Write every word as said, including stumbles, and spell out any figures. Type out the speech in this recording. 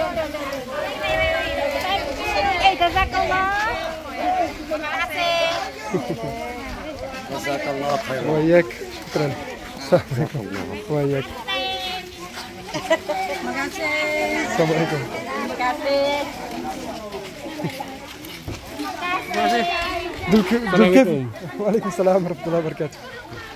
Eh, jazakallah. Terima kasih. Jazakallah khairan. وياك شكرا. وياك. Terima kasih. السلام عليكم. Terima kasih. دول كيف؟ وعليكم السلام ورحمة الله وبركاته.